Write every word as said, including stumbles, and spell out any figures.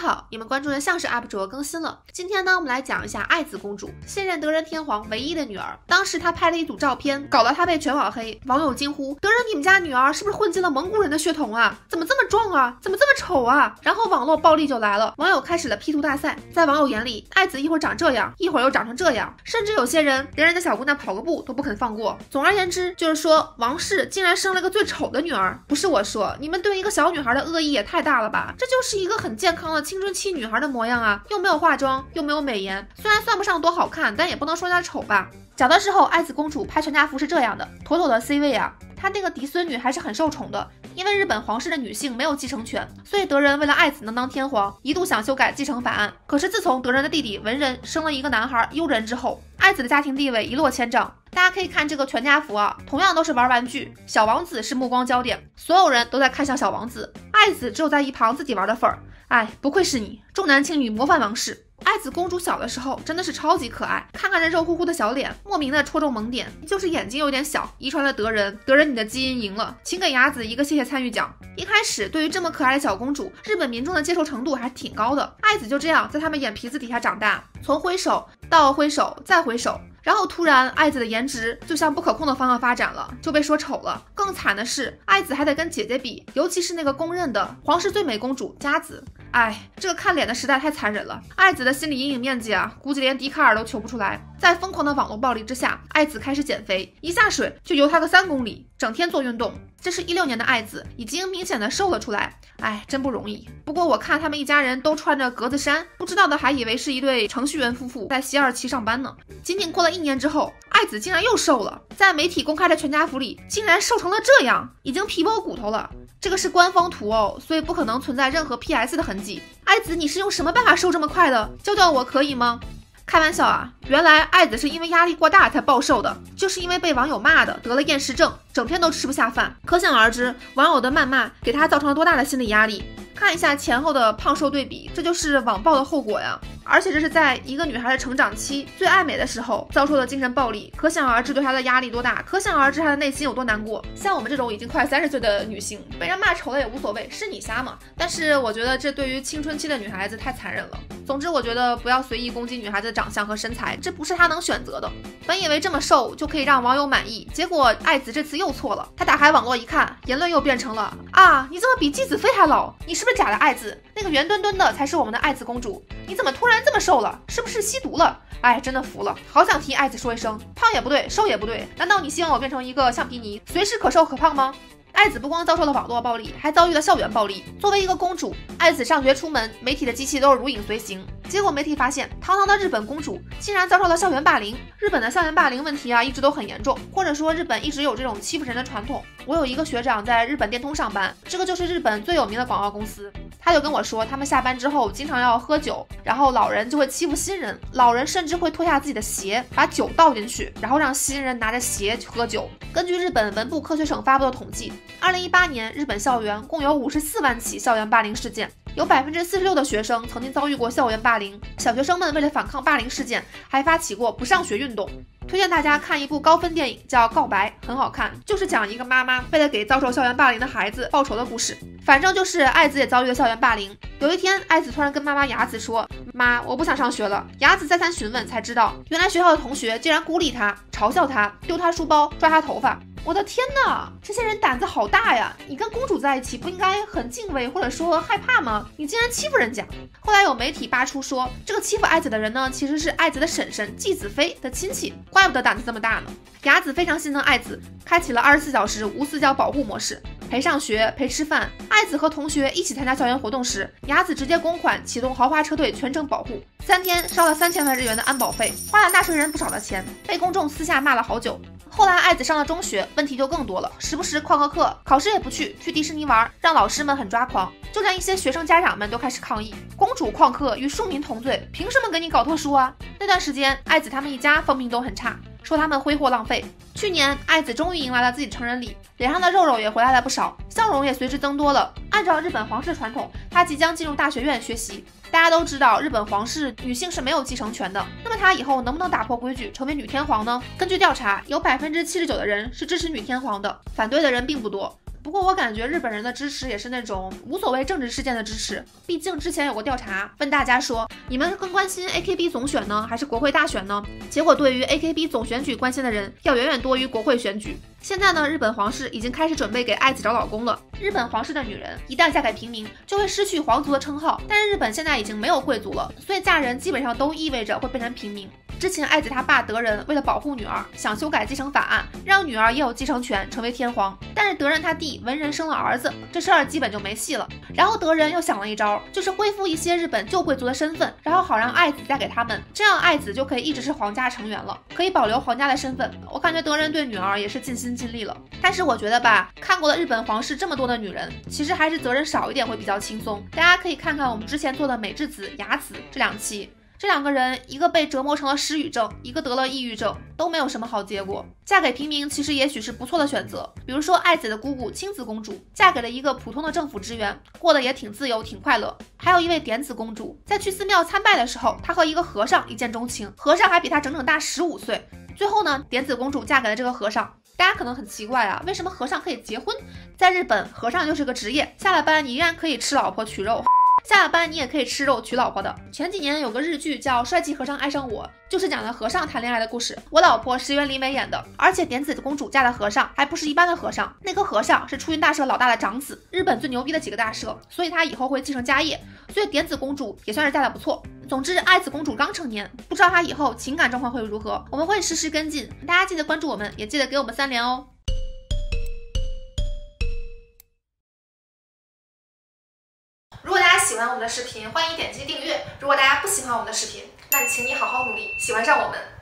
好，你们关注的像是 U P 主更新了。今天呢，我们来讲一下爱子公主，现任德仁天皇唯一的女儿。当时她拍了一组照片，搞得她被全网黑，网友惊呼：德仁，你们家女儿是不是混进了蒙古人的血统啊？怎么这么壮啊？怎么这么丑啊？然后网络暴力就来了，网友开始了 P 图大赛。在网友眼里，爱子一会儿长这样，一会儿又长成这样，甚至有些人连人家小姑娘跑个步都不肯放过。总而言之，就是说王室竟然生了个最丑的女儿。不是我说，你们对一个小女孩的恶意也太大了吧？这就是一个很健康的青春期女孩的模样啊，又没有化妆，又没有美颜，虽然算不上多好看，但也不能说她丑吧。小的时候，爱子公主拍全家福是这样的，妥妥的 C 位啊。她那个嫡孙女还是很受宠的，因为日本皇室的女性没有继承权，所以德仁为了爱子能当天皇，一度想修改继承法案。可是自从德仁的弟弟文仁生了一个男孩悠仁之后，爱子的家庭地位一落千丈。大家可以看这个全家福啊，同样都是玩玩具，小王子是目光焦点，所有人都在看向小王子，爱子只有在一旁自己玩的份儿。哎，不愧是你，重男轻女模范王室。爱子公主小的时候真的是超级可爱，看看这肉乎乎的小脸，莫名的戳中萌点，就是眼睛有点小，遗传了德仁。德仁，你的基因赢了，请给雅子一个谢谢参与奖。一开始对于这么可爱的小公主，日本民众的接受程度还挺高的。爱子就这样在他们眼皮子底下长大，从挥手到挥手再挥手，然后突然爱子的颜值就向不可控的方向发展了，就被说丑了。更惨的是，爱子还得跟姐姐比，尤其是那个公认的皇室最美公主佳子。哎，这个看脸的时代太残忍了，爱子的心理阴影面积啊，估计连笛卡尔都求不出来。在疯狂的网络暴力之下，爱子开始减肥，一下水就游她个三公里，整天做运动。这是一六年的爱子，已经明显的瘦了出来，哎，真不容易。不过我看他们一家人都穿着格子衫，不知道的还以为是一对程序员夫妇在西二旗上班呢。仅仅过了一年之后，爱子竟然又瘦了，在媒体公开的全家福里，竟然瘦成了这样，已经皮包骨头了。这个是官方图哦，所以不可能存在任何 P S 的痕迹。爱子，你是用什么办法瘦这么快的？教教我可以吗？开玩笑啊，原来爱子是因为压力过大才暴瘦的，就是因为被网友骂的得了厌食症，整天都吃不下饭。可想而知，网友的谩骂给他造成了多大的心理压力。看一下前后的胖瘦对比，这就是网暴的后果呀。而且这是在一个女孩的成长期最爱美的时候遭受的精神暴力，可想而知对她的压力多大，可想而知她的内心有多难过。像我们这种已经快三十岁的女性，被人骂丑了也无所谓，是你瞎吗？但是我觉得这对于青春期的女孩子太残忍了。总之我觉得不要随意攻击女孩子的长相和身材，这不是她能选择的。本以为这么瘦就可以让网友满意，结果爱子这次又错了。她打开网络一看，言论又变成了啊，你怎么比纪子妃还老？你是不是假的爱子？那个圆墩墩的才是我们的爱子公主，你怎么突然这么瘦了？是不是吸毒了？哎，真的服了，好想替爱子说一声，胖也不对，瘦也不对，难道你希望我变成一个橡皮泥，随时可瘦可胖吗？爱子不光遭受了网络暴力，还遭遇了校园暴力。作为一个公主，爱子上学出门，媒体的机器都是如影随形。结果媒体发现，堂堂的日本公主竟然遭受了校园霸凌。日本的校园霸凌问题啊，一直都很严重，或者说日本一直有这种欺负人的传统。我有一个学长在日本电通上班，这个就是日本最有名的广告公司。他就跟我说，他们下班之后经常要喝酒，然后老人就会欺负新人，老人甚至会脱下自己的鞋，把酒倒进去，然后让新人拿着鞋去喝酒。根据日本文部科学省发布的统计，二零一八年日本校园共有五十四万起校园霸凌事件，有 百分之四十六 的学生曾经遭遇过校园霸凌。小学生们为了反抗霸凌事件，还发起过不上学运动。推荐大家看一部高分电影，叫《告白》，很好看，就是讲一个妈妈为了给遭受校园霸凌的孩子报仇的故事。反正就是爱子也遭遇了校园霸凌。有一天，爱子突然跟妈妈雅子说，妈，我不想上学了。雅子再三询问才知道，原来学校的同学竟然孤立她，嘲笑她，丢她书包，抓她头发。我的天哪，这些人胆子好大呀！你跟公主在一起不应该很敬畏或者说害怕吗？你竟然欺负人家！后来有媒体扒出说，这个欺负爱子的人呢，其实是爱子的婶婶纪子妃的亲戚，怪不得胆子这么大呢。雅子非常心疼爱子，开启了二十四小时无死角保护模式，陪上学，陪吃饭。爱子和同学一起参加校园活动时，雅子直接公款启动豪华车队全程保护，三天烧了三千万日元的安保费，花了纳税人不少的钱，被公众私下骂了好久。后来爱子上了中学，问题就更多了，时不时旷个课，考试也不去，去迪士尼玩，让老师们很抓狂。就连一些学生家长们都开始抗议，公主旷课与庶民同罪，凭什么给你搞特殊啊？那段时间，爱子他们一家风评都很差，说他们挥霍浪费。去年，爱子终于迎来了自己成人礼，脸上的肉肉也回来了不少，笑容也随之增多了。按照日本皇室传统，她即将进入大学院学习。大家都知道，日本皇室女性是没有继承权的。那么她以后能不能打破规矩，成为女天皇呢？根据调查，有 百分之七十九 的人是支持女天皇的，反对的人并不多。 不过我感觉日本人的支持也是那种无所谓政治事件的支持，毕竟之前有过调查，问大家说你们更关心 A K B 总选呢，还是国会大选呢？结果对于 A K B 总选举关心的人要远远多于国会选举。现在呢，日本皇室已经开始准备给爱子找老公了。日本皇室的女人一旦嫁给平民，就会失去皇族的称号。但是日本现在已经没有贵族了，所以嫁人基本上都意味着会变成平民。之前爱子他爸德仁为了保护女儿，想修改继承法案，让女儿也有继承权，成为天皇。但是德仁他弟文仁生了儿子，这事儿基本就没戏了。然后德仁又想了一招，就是恢复一些日本旧贵族的身份，然后好让爱子嫁给他们，这样爱子就可以一直是皇家成员了，可以保留皇家的身份。我感觉德仁对女儿也是尽心尽力了。但是我觉得吧，看过了日本皇室这么多的女人，其实还是责任少一点会比较轻松。大家可以看看我们之前做的美智子、雅子这两期。这两个人，一个被折磨成了失语症，一个得了抑郁症，都没有什么好结果。嫁给平民其实也许是不错的选择，比如说爱子的姑姑青子公主，嫁给了一个普通的政府职员，过得也挺自由挺快乐。还有一位点子公主，在去寺庙参拜的时候，她和一个和尚一见钟情，和尚还比她整整大十五岁。最后呢，点子公主嫁给了这个和尚。大家可能很奇怪啊，为什么和尚可以结婚？在日本，和尚就是个职业，下了班你依然可以吃老婆取肉。下了班你也可以吃肉娶老婆的。前几年有个日剧叫《帅气和尚爱上我》，就是讲的和尚谈恋爱的故事。我老婆石原里美演的，而且点子公主嫁的和尚还不是一般的和尚，那个和尚是出云大社老大的长子，日本最牛逼的几个大社，所以他以后会继承家业，所以点子公主也算是嫁得不错。总之，爱子公主刚成年，不知道她以后情感状况会如何，我们会实时跟进，大家记得关注我们，也记得给我们三连哦。如果大家喜欢我们的视频，欢迎点击订阅。如果大家不喜欢我们的视频，那请你好好努力，喜欢上我们。